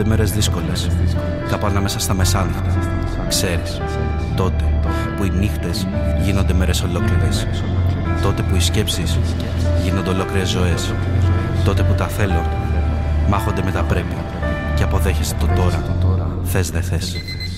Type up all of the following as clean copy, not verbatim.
Έρχονται μέρες δύσκολες, κάπου ανάμεσα στα μεσάνυχτα. Ξέρεις, τότε που οι νύχτες γίνονται μέρες ολόκληρες. Τότε που οι σκέψεις γίνονται ολόκληρες ζωές. Τότε που τα θέλω μάχονται με τα πρέπει και αποδέχεσαι το τώρα. Θες δε θες.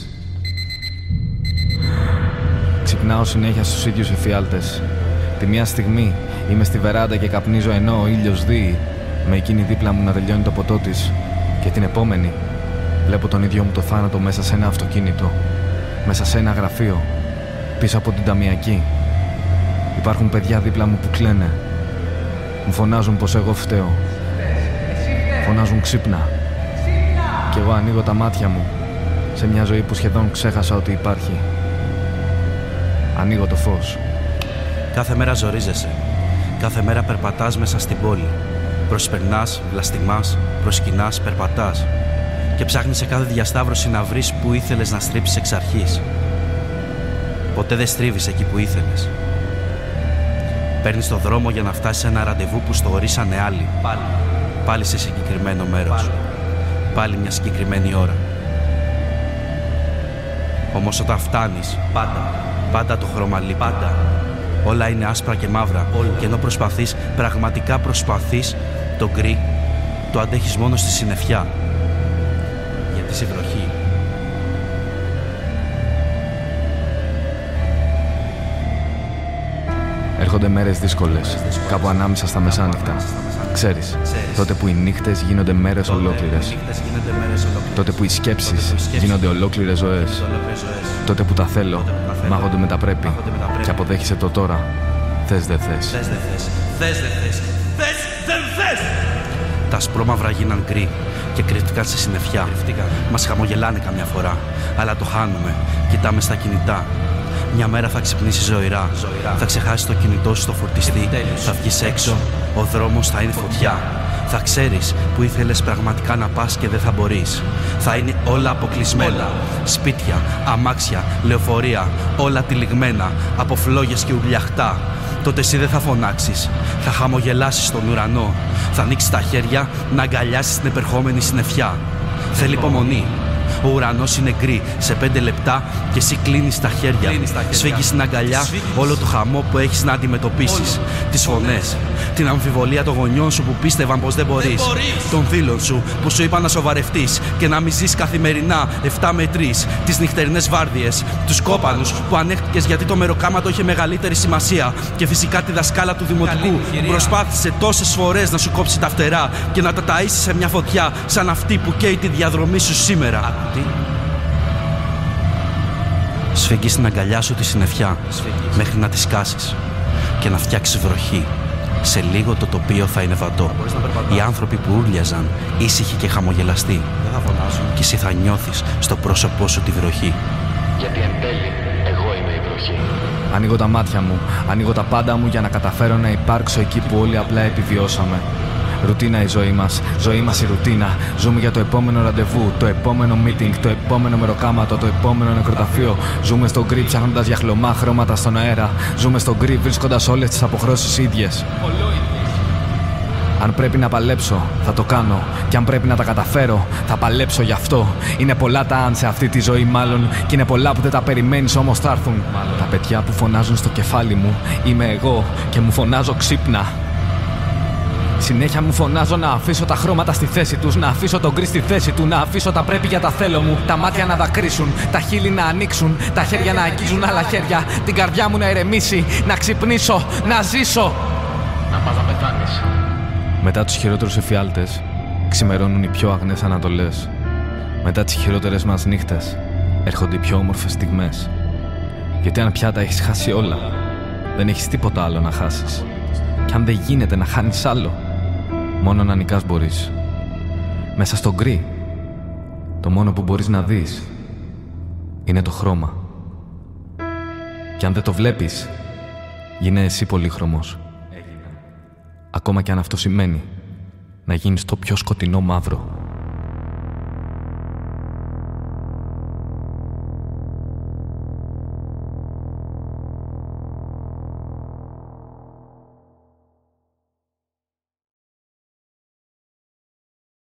Ξυπνάω συνέχεια στους ίδιους εφιάλτες. Τη μια στιγμή είμαι στη βεράντα και καπνίζω ενώ ο ήλιος δύει, με εκείνη δίπλα μου να τελειώνει το ποτό της. Και την επόμενη βλέπω τον ίδιο μου το θάνατο μέσα σε ένα αυτοκίνητο, μέσα σε ένα γραφείο, πίσω από την ταμιακή. Υπάρχουν παιδιά δίπλα μου που κλαίνε. Μου φωνάζουν πως εγώ φταίω. Φωνάζουν ξύπνα. Κι εγώ ανοίγω τα μάτια μου σε μια ζωή που σχεδόν ξέχασα ότι υπάρχει. Ανοίγω το φως. Κάθε μέρα ζορίζεσαι. Κάθε μέρα περπατάς μέσα στην πόλη. Προσπερνάς, βλαστημάς, προσκυνάς, περπατάς. Και ψάχνεις σε κάθε διασταύρωση να βρεις που ήθελες να στρίψεις εξ αρχής. Ποτέ δεν στρίβεις εκεί που ήθελες. Παίρνεις το δρόμο για να φτάσεις σε ένα ραντεβού που στο ορίσανε άλλοι. Πάλι σε συγκεκριμένο μέρος. Πάλι μια συγκεκριμένη ώρα. Όμως όταν φτάνεις, πάντα το χρώμα λείπει. Όλα είναι άσπρα και μαύρα. Και ενώ προσπαθείς, πραγματικά προσπαθείς, το γκρι το αντέχεις μόνο στη συννεφιά. Γιατί είσαι βροχή. Έρχονται μέρες δύσκολες, κάπου ανάμεσα στα μεσάνυχτα. Ξέρεις, τότε που οι νύχτες γίνονται μέρες ολόκληρες. Τότε που οι σκέψεις γίνονται ολόκληρες ζωές. Τότε που τα θέλω μάγονται με τα πρέπει και αποδέχεσαι το τώρα. Θες δε θες. Θες δεν θες. Τα ασπρόμαυρα γίναν γκρι και κρύφτηκαν σε συννεφιά. Μας χαμογελάνε καμιά φορά, αλλά το χάνουμε. Κοιτάμε στα κινητά. Μια μέρα θα ξυπνήσεις ζωηρά. Θα ξεχάσεις το κινητό σου στο φορτιστή. Θα βγεις έξω, ο δρόμος θα είναι φωτιά. Θα ξέρεις που ήθελες πραγματικά να πας και δεν θα μπορείς. Θα είναι όλα αποκλεισμένα. Σπίτια, αμάξια, λεωφορεία, όλα τυλιγμένα από φλόγες και ουρλιαχτά. Τότε εσύ δεν θα φωνάξεις. Θα χαμογελάσεις στον ουρανό. Θα ανοίξεις τα χέρια να αγκαλιάσεις την επερχόμενη συννεφιά. Θέλει υπομονή. Ο ουρανός είναι γκρι σε 5 λεπτά και εσύ κλείνεις τα χέρια. Σφίγγεις στην αγκαλιά όλο το χαμό που έχεις να αντιμετωπίσεις. Τις φωνές, την αμφιβολία των γονιών σου που πίστευαν πως δεν μπορείς. Των φίλων σου που σου είπαν να σοβαρευτείς και να μην ζεις καθημερινά 7 με 3. Τις νυχτερινές βάρδιες, τους κόπανους που ανέχτηκες γιατί το μεροκάματο είχε μεγαλύτερη σημασία. Και φυσικά τη δασκάλα του δημοτικού που προσπάθησε τόσες φορές να σου κόψει τα φτερά και να τα ταΐσει σε μια φωτιά σαν αυτή που καίει τη διαδρομή σου σήμερα. Σφίγγεις στην αγκαλιά σου τη συννεφιά μέχρι να τη σκάσεις και να φτιάξεις βροχή. Σε λίγο το τοπίο θα είναι βατό. Οι άνθρωποι που ούρλιαζαν ήσυχοι και χαμογελαστοί. Και εσύ θα νιώθεις στο πρόσωπό σου τη βροχή. Γιατί εν τέλει εγώ είμαι η βροχή. Ανοίγω τα μάτια μου, ανοίγω τα πάντα μου για να καταφέρω να υπάρξω εκεί που όλοι απλά επιβιώσαμε. Ρουτίνα η ζωή μας η ρουτίνα. Ζούμε για το επόμενο ραντεβού, το επόμενο meeting, το επόμενο μεροκάματο, το επόμενο νεκροταφείο. Ζούμε στον γκρι ψάχνοντας για χλωμά χρώματα στον αέρα. Ζούμε στον γκρι βρίσκοντας όλες τις αποχρώσεις ίδιες. Αν πρέπει να παλέψω, θα το κάνω. Και αν πρέπει να τα καταφέρω, θα παλέψω γι' αυτό. Είναι πολλά τα αν σε αυτή τη ζωή μάλλον. Και είναι πολλά που δεν τα περιμένεις όμως θα έρθουν. Τα παιδιά που φωνάζουν στο κεφάλι μου, είμαι εγώ και μου φωνάζω ξύπνα. Συνέχεια μου φωνάζω να αφήσω τα χρώματα στη θέση τους, να αφήσω τον γκρι στη θέση του, να αφήσω τα πρέπει για τα θέλω μου. Τα μάτια να δακρύσουν, τα χείλη να ανοίξουν, τα χέρια να αγγίζουν άλλα χέρια, την καρδιά μου να ηρεμήσει, να ξυπνήσω, να ζήσω. Να πας να πεθάνεις. Μετά τους χειρότερους εφιάλτες, ξημερώνουν οι πιο αγνές ανατολές. Μετά τις χειρότερες μας νύχτες, έρχονται οι πιο όμορφες στιγμές. Γιατί αν πια τα έχεις χάσει όλα, δεν έχεις τίποτα άλλο να χάσεις. Κι αν δεν γίνεται να χάνεις άλλο, μόνο να νικάς μπορείς. Μέσα στο γκρι, το μόνο που μπορείς να δεις είναι το χρώμα. Κι αν δεν το βλέπεις, γίνε εσύ πολύχρωμος. Ακόμα κι αν αυτό σημαίνει να γίνεις το πιο σκοτεινό μαύρο.